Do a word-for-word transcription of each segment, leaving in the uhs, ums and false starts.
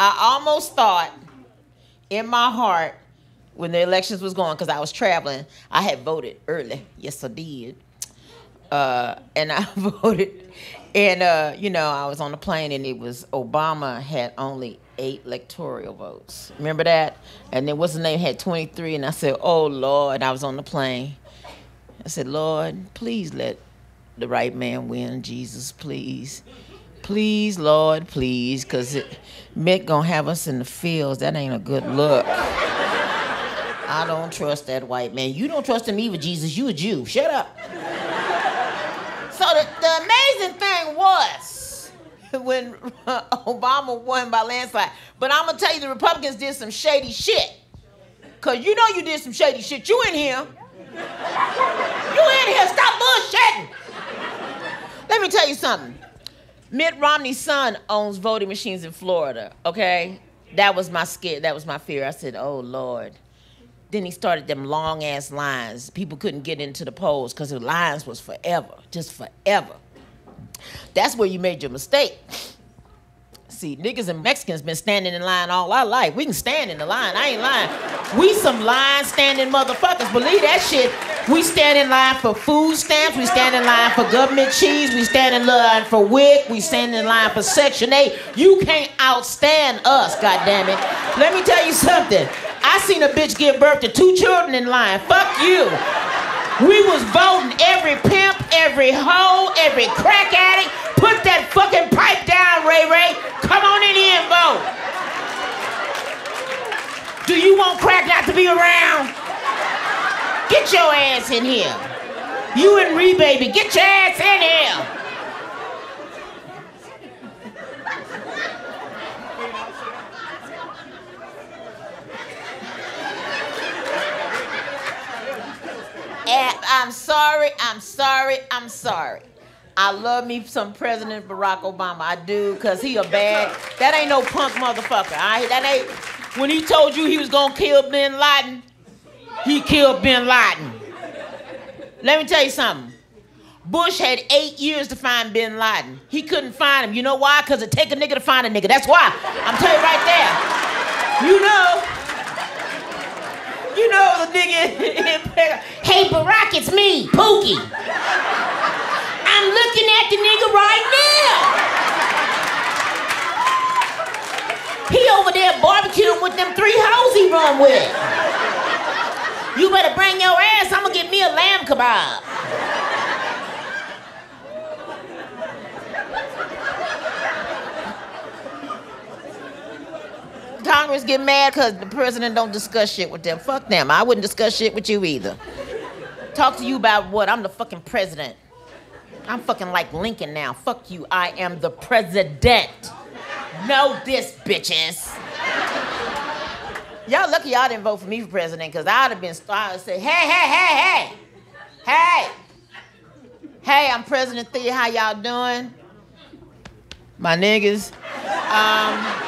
I almost thought in my heart when the elections was going, because I was traveling, I had voted early. Yes, I did. Uh, and I voted. And, uh, you know, I was on the plane and it was Obama had only eight electoral votes. Remember that? And then what's his name had twenty-three. And I said, oh, Lord, I was on the plane. I said, Lord, please let the right man win, Jesus, please. Please, Lord, please, because Mick gonna have us in the fields. That ain't a good look. I don't trust that white man. You don't trust him either, Jesus. You a Jew. Shut up. So the, the amazing thing was when uh, Obama won by landslide. But I'm gonna tell you, the Republicans did some shady shit. Cause you know you did some shady shit. You in here. You in here. Stop bullshitting. Let me tell you something. Mitt Romney's son owns voting machines in Florida, okay? That was my scare. That was my fear. I said, oh, Lord. Then he started them long-ass lines. People couldn't get into the polls because the lines was forever, just forever. That's where you made your mistake. See, niggas and Mexicans been standing in line all our life. We can stand in the line. I ain't lying. We some line-standing motherfuckers. Believe that shit. We stand in line for food stamps. We stand in line for government cheese. We stand in line for W I C. We stand in line for Section eight. You can't outstand us, goddammit. Let me tell you something. I seen a bitch give birth to two children in line. Fuck you. We was voting every pimp, every hoe, every crack addict. Put that fucking pipe down, Ray Ray. Come on in here and vote. Do you want crack not to be around? Get your ass in here. You and Ree, baby, get your ass in here. And I'm sorry, I'm sorry, I'm sorry. I love me some President Barack Obama. I do, because he a bad, that ain't no punk motherfucker. I, that ain't, when he told you he was going to kill Bin Laden, he killed Bin Laden. Let me tell you something. Bush had eight years to find Bin Laden. He couldn't find him. You know why? Because it take a nigga to find a nigga. That's why. I'm telling you right there. You know. You know the nigga. Hey, Barack, it's me, Pookie. I'm looking at the nigga right now. He over there barbecuing with them three hoes he run with. You better bring your ass. I'm gonna get me a lamb kebab. Congress get mad because the president don't discuss shit with them. Fuck them. I wouldn't discuss shit with you either. Talk to you about what? I'm the fucking president. I'm fucking like Lincoln now. Fuck you. I am the president. Know this, bitches. Y'all lucky y'all didn't vote for me for president, because I'd have been started to say, hey, hey, hey, hey. Hey. Hey, I'm President Thea. How y'all doing? My niggas. Um...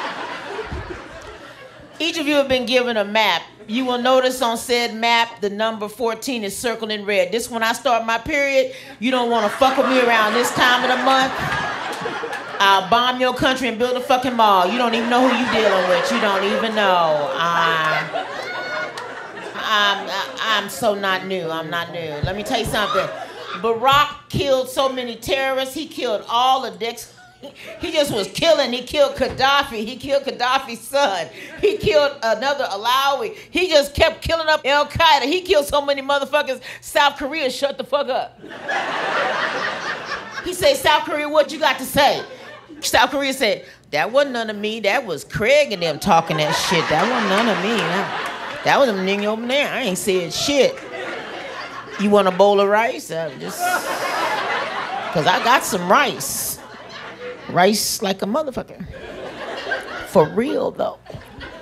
Each of you have been given a map. You will notice on said map, the number fourteen is circled in red. This when I start my period, you don't want to fuck with me around this time of the month. I'll bomb your country and build a fucking mall. You don't even know who you dealing with. You don't even know. Uh, I'm, I'm so not new. I'm not new. Let me tell you something. Barack killed so many terrorists. He killed all the Dex. He just was killing. He killed Gaddafi. He killed Gaddafi's son. He killed another Alawi. He just kept killing up Al-Qaeda. He killed so many motherfuckers. South Korea, shut the fuck up. He said, South Korea, what you got to say? South Korea said, that wasn't none of me. That was Craig and them talking that shit. That wasn't none of me. That, that was them niggas over there. I ain't said shit. You want a bowl of rice? Uh, just, because I got some rice. Rice like a motherfucker. For real, though.